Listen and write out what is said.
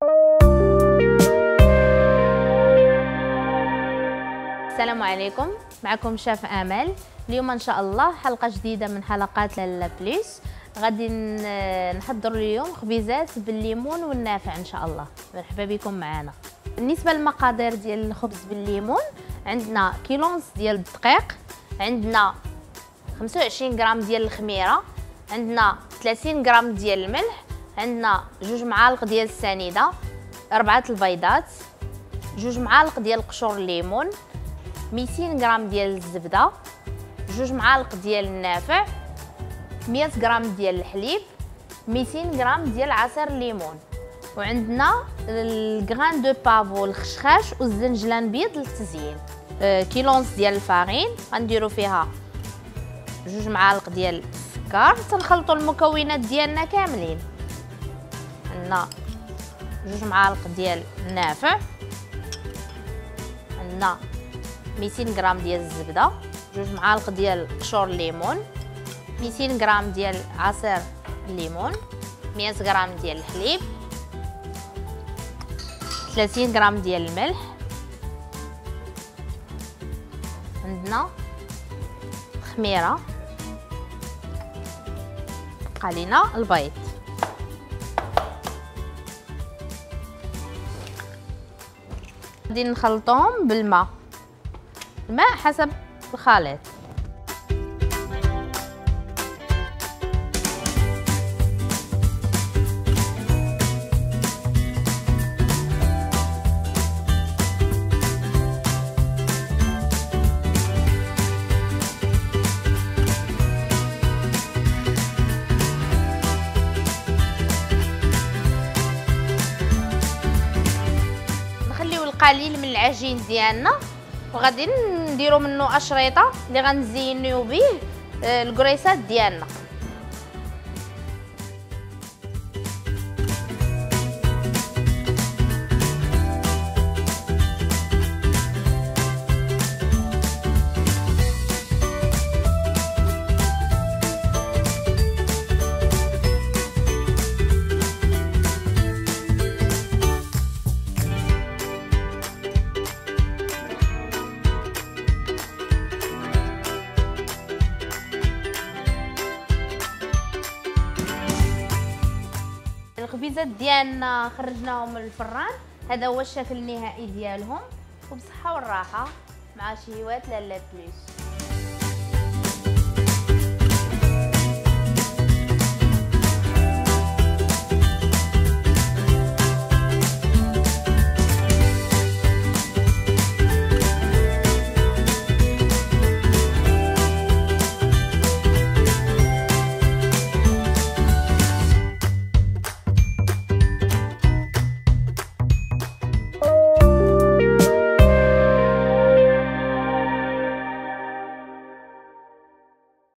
السلام عليكم، معكم شاف امل. اليوم ان شاء الله حلقه جديده من حلقات لالا بليس. غادي نحضر اليوم خبيزات بالليمون والنافع ان شاء الله. مرحبا بكم معنا. بالنسبه للمقادير ديال الخبز بالليمون، عندنا كيلو ونص ديال الدقيق، عندنا 25 غرام ديال الخميره، عندنا 30 غرام ديال الملح، عندنا 2 معالق ديال السنيده، 4 البيضات، 2 معالق ديال قشور الليمون، 200 غرام ديال الزبده، 2 معالق ديال النافع، 100 غرام ديال الحليب، 200 غرام ديال عصير الليمون، وعندنا الكغان دو بافو الخشخاش والزنجلان بيض للتزيين. كيلو ونص ديال الفارين غنديروا فيها 2 معالق ديال السكر. تنخلطوا المكونات ديالنا كاملين. عندنا 2 معالق ديال النافع، عندنا 200 غرام ديال الزبده، 2 معالق ديال قشور الليمون، 200 غرام ديال عصير الليمون، 100 غرام ديال الحليب، 30 غرام ديال الملح، عندنا خميره، بقى لينا البيض. غادي نخلطوهم بالماء، الماء حسب الخليط. قليل من العجين ديالنا، وغادي نديرو منه اشريطه اللي غنزينيو به الكريسات ديالنا. الخبيزات ديالنا خرجناهم من الفران، هذا هو الشكل النهائي ديالهم، وبصحه والراحه مع شهيوات لالا بليس.